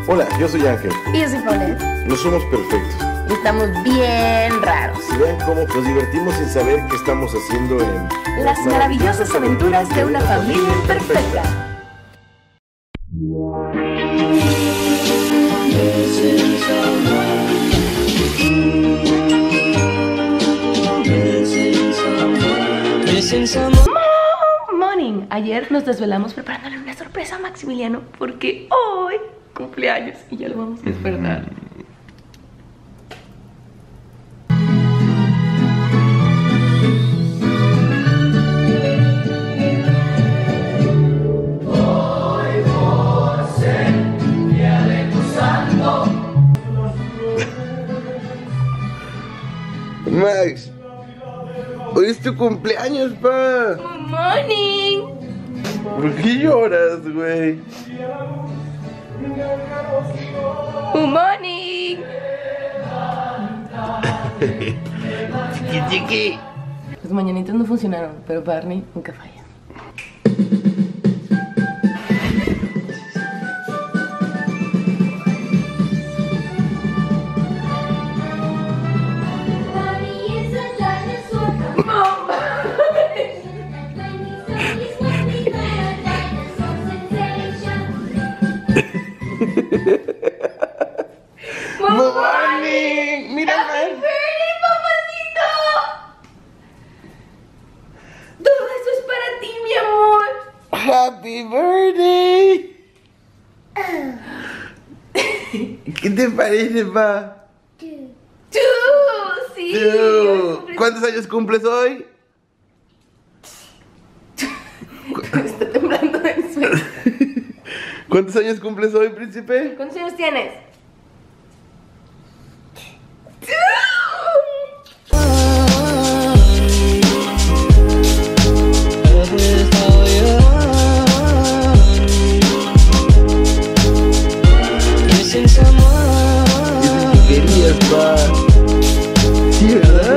Hola, yo soy Ángel. Y yo soy Paulette. No somos perfectos. Y estamos bien raros. Y vean cómo nos divertimos sin saber qué estamos haciendo en Las maravillosas aventuras de una familia imperfecta. Morning. Ayer nos desvelamos preparándole una sorpresa a Maximiliano porque hoy cumpleaños y ya lo vamos a despertar. Max, hoy es tu cumpleaños, pa. Good morning. ¿Por qué lloras, güey? Good morning. Chiqui. Los mañanitos no funcionaron, pero Barney nunca falla. Good morning. Mira, ¡Happy Max. birthday, papacito! Todo eso es para ti, mi amor. Happy birthday. ¿Qué te parece, pa? Tú, sí. Tú. ¿Cuántos años cumples hoy? Está temblando del sueño. ¿Cuántos años cumples hoy, príncipe? ¿Cuántos años tienes? ¿Qué querías, pa? Sí, ¿verdad?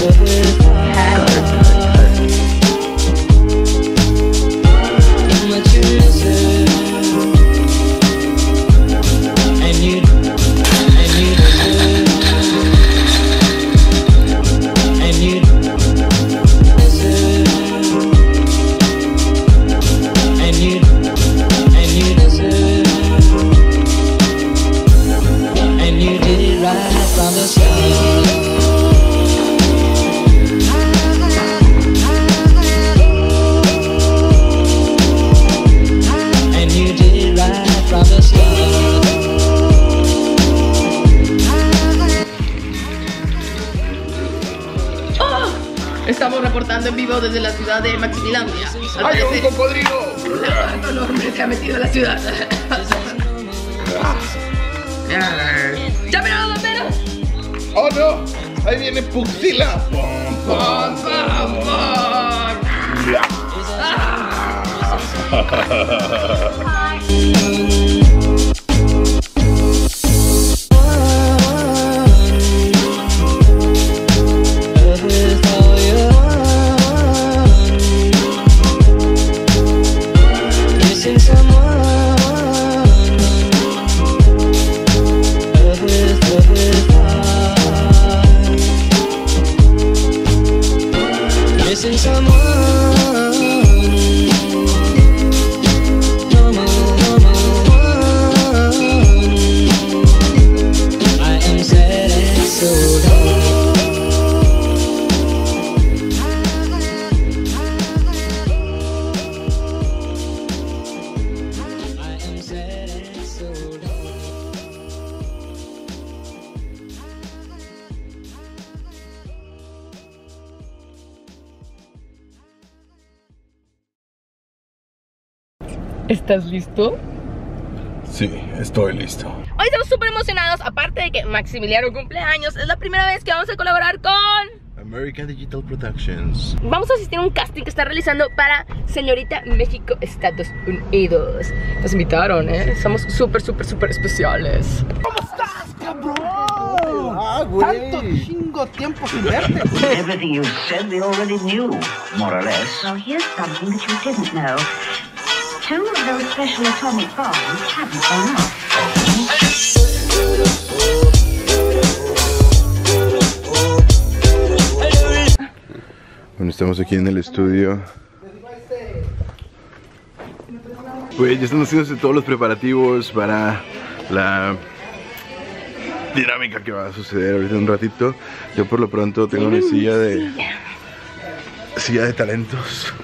Estamos reportando en vivo desde la ciudad de Maximilandia. ¡Hay un cocodrilo! Un lagarto enorme se ha metido a la ciudad. ¡Llamen a los bomberos! ¡Oh, no! ¡Ahí viene Puxila! ¡Pum, pum, pum! ¿Estás listo? Sí, estoy listo. Hoy estamos súper emocionados, aparte de que Maximiliano cumpleaños. Es la primera vez que vamos a colaborar con American Digital Productions. Vamos a asistir a un casting que está realizando para Señorita México Estados Unidos. Nos invitaron, somos súper especiales. ¿Cómo estás, cabrón? Ah, güey. Tanto chingo tiempo sin verte. Everything you said we already knew, more or less. Well, here's something that you didn't know. Bueno, estamos aquí en el estudio. Pues ya están haciéndose todos los preparativos para la dinámica que va a suceder ahorita en un ratito. Yo por lo pronto tengo mi silla de talentos.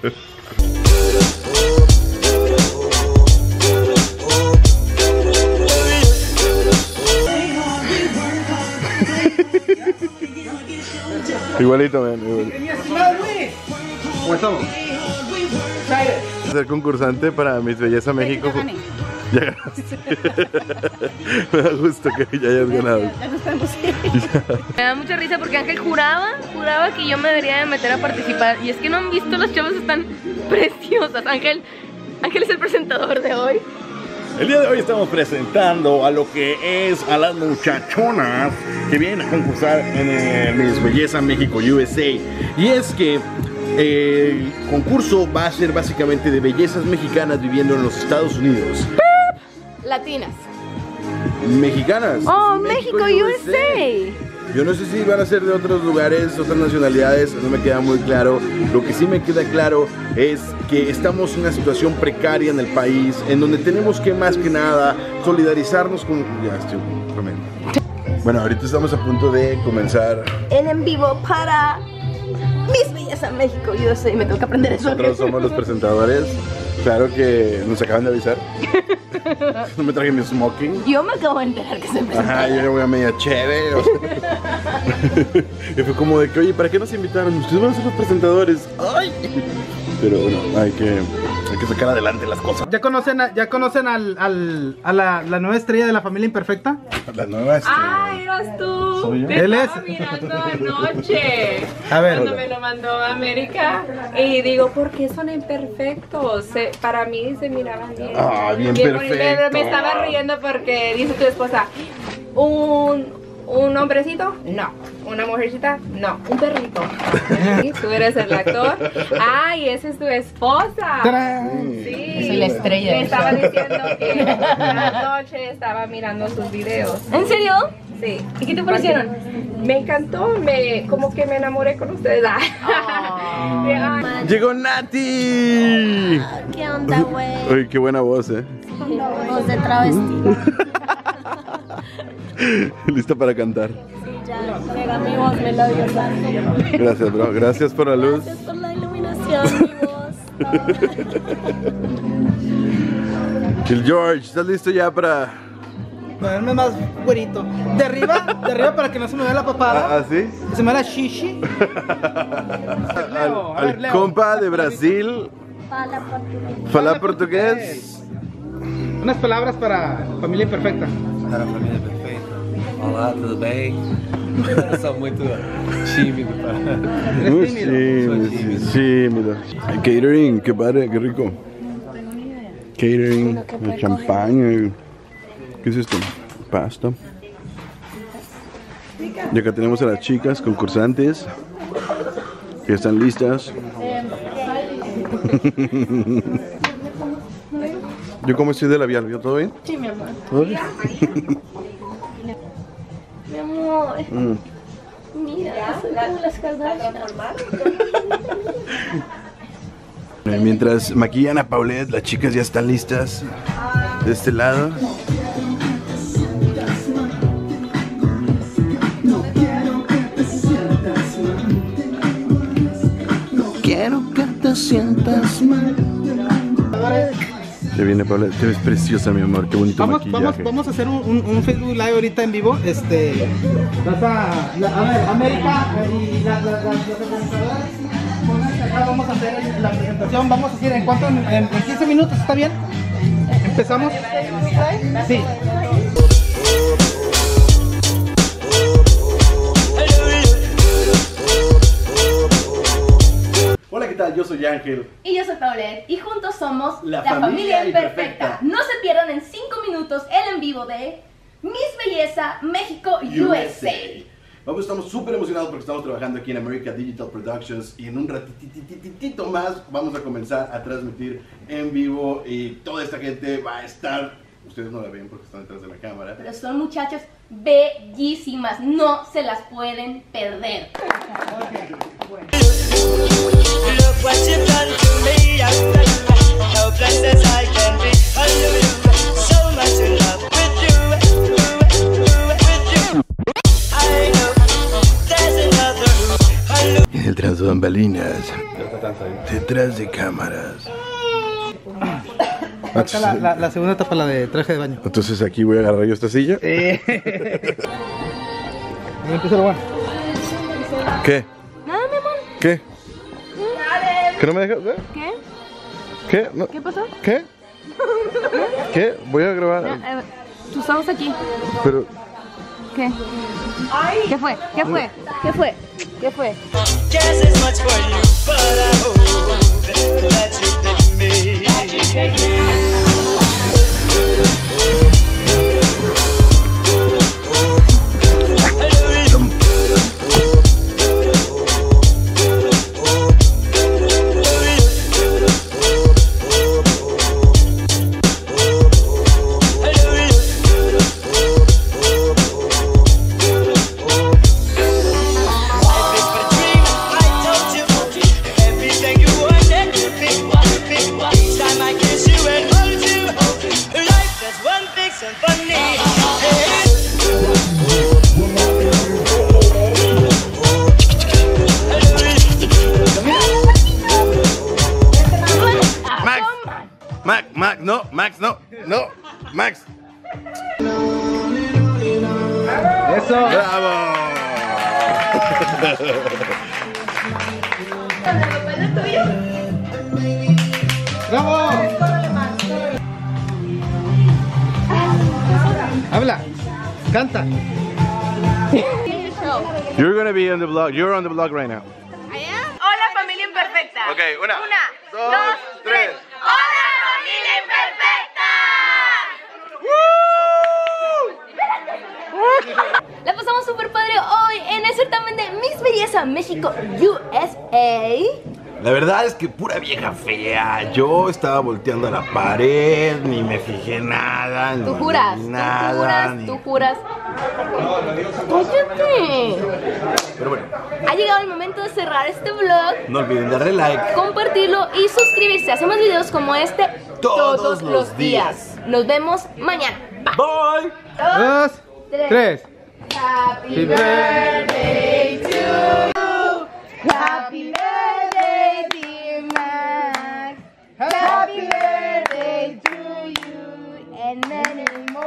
Igualito, man. ¿Cómo estamos? Ser concursante para Miss Belleza México. Ya ganaste. Me da gusto que ya hayas ganado. Me da mucha risa porque Ángel juraba que yo me debería de meter a participar. Y es que no han visto, las chavas están preciosas. Ángel es el presentador de hoy. El día de hoy estamos presentando a lo que es a las muchachonas que vienen a concursar en el Miss Belleza México USA. Y es que el concurso va a ser básicamente de bellezas mexicanas viviendo en los Estados Unidos. Latinas. Mexicanas. Oh, México USA. Yo no sé si van a ser de otros lugares, otras nacionalidades, no me queda muy claro. Lo que sí me queda claro es que estamos en una situación precaria en el país, en donde tenemos que más que nada solidarizarnos con... Ya estoy comiendo. Bueno, ahorita estamos a punto de comenzar. El en vivo para Miss Belleza México USA. Me tengo que aprender eso. Nosotros somos los presentadores. Claro que nos acaban de avisar. No me traje mi smoking. Yo me acabo de enterar que se presentó. Ajá, yo voy a media chévere. O sea. Y fue como de que, oye, ¿para qué nos invitaron? Ustedes van a ser los presentadores. ¡Ay! Pero bueno, hay que sacar adelante las cosas. ¿Ya conocen a la nueva estrella de la familia imperfecta? La nueva ¡Ah, eras tú! ¿Soy yo? Te Él estaba es. mirando anoche. A ver. Cuando me lo mandó a América. Y digo, ¿por qué son imperfectos? Para mí se miraban bien. Ah, bien bonitos. perfecto. Me estaba riendo porque dice tu esposa, ¿un hombrecito? No. ¿Una mujercita? No. ¿Un perrito? Sí, tú eres el actor. ¡Ay, esa es tu esposa! ¡Tarán! Sí. Soy la estrella. Me estaba diciendo que anoche estaba mirando sus videos. ¿En serio? Sí. ¿Y qué te parecieron? Me encantó, como que me enamoré con ustedes. ¡Llegó Nati! ¿Qué onda, güey? Uy, qué buena voz, Voz de travesti. Lista para cantar. Ya, llega mi voz melodiosa. Gracias, bro. Gracias por la luz. Gracias por la iluminación, mi voz. El George, ¿estás listo ya para...? Ponerme más güerito. De arriba para que no se me vea la papada. ¿Ah, sí? Se me vea la shishi. Leo, a ver, Al Leo. compa de Brasil, Fala portugués. fala portugués. Unas palabras para familia imperfecta. Para a família perfeita. Olá, tudo bem? Eu sou muito tímido para. Muy tímido, tímido. Catering, qué padre, qué rico. Catering, champaña. ¿Qué es esto? Pasta. Y acá tenemos a las chicas concursantes que están listas. Yo como estoy de labial, ¿yo todo bien? Sí, mi amor. ¿Todo bien? Mi amor. Mira, soy como las Kardashian. Mientras maquillan a Paulette, las chicas ya están listas de este lado. Quiero que te sientas mal. Se viene Paulette, te ves preciosa, mi amor, qué bonito maquillaje. Vamos a hacer un Facebook Live ahorita en vivo. Vas a ver, América y las organizadoras. Pónganse acá, vamos a hacer la presentación. Vamos a hacer en cuánto, en 15 minutos, ¿está bien? ¿Empezamos? Sí. Hola, ¿qué tal? Yo soy Ángel. Y yo soy Paulette y juntos somos La familia imperfecta. No se pierdan en 5 minutos el en vivo de Miss Belleza México USA. Vamos, estamos súper emocionados porque estamos trabajando aquí en America Digital Productions y en un ratitito más vamos a comenzar a transmitir en vivo y toda esta gente va a estar, ustedes no la ven porque están detrás de la cámara, pero son muchachas bellísimas, no se las pueden perder. En el tras de bambalinas, detrás de cámaras. Falta la segunda etapa, la de traje de baño. Entonces aquí voy a agarrar yo esta silla. No empieza lo bueno. ¿Qué? Nada, mi amor. ¿Qué? ¿Que no me dejas ver? ¿Qué? ¿Qué? No. ¿Qué pasó? ¿Qué? ¿Qué? Voy a grabar. Tú estabas aquí. Pero... ¿Qué? ¿Qué fue? ¿Qué fue? ¿Qué fue? ¿Qué fue? Max, no, Max. Eso. ¡Bravo! ¡Bravo! Habla, canta. You're gonna be on the vlog. You're on the vlog right now. Hola, familia imperfecta. Okay, una, dos, tres. ¡Hola, familia imperfecta! La pasamos súper padre hoy en el certamen de Miss Belleza México USA. La verdad es que pura vieja fea. Yo estaba volteando a la pared, ni me fijé nada. Tú juras, tú juras. ¡Cállate! Pero bueno, Ha llegado el momento de cerrar este vlog, no olviden darle like. compartirlo y suscribirse. Hacemos videos como este Todos los días. Nos vemos mañana. Bye. Bye. 2, 3. Happy birthday to you. Happy birthday, dear Max. Happy birthday to you and many more.